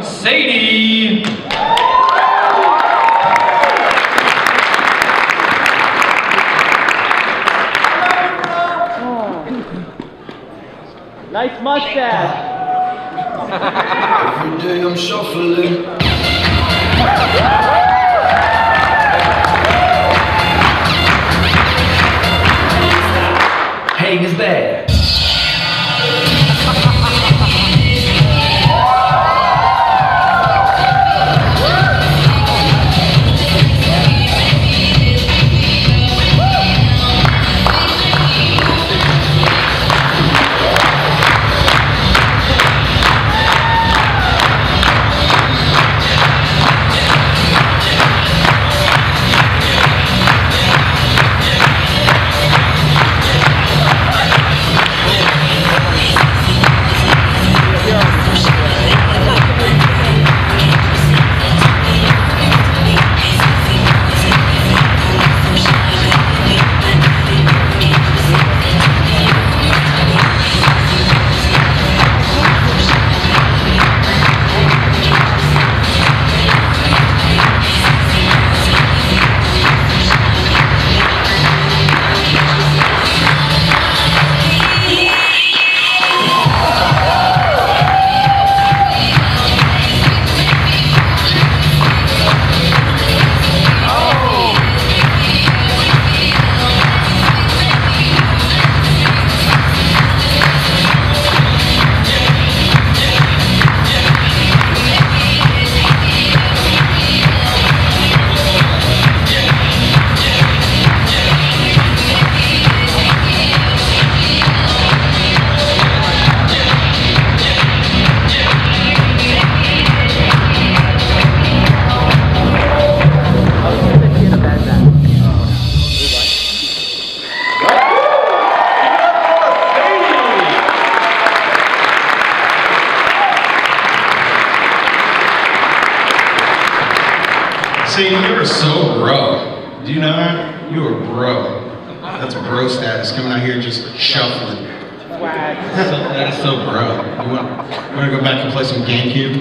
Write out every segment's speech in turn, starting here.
Sadie. Nice mustache. Every day I'm shuffling. Hey, is there? See, you are so bro. Do you know that? You are bro. That's bro status, coming out here just shuffling. That is so bro. You want to go back and play some GameCube?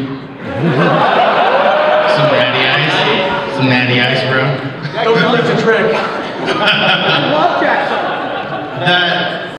Some natty ice? Some natty ice, bro? Don't know it's a trick. That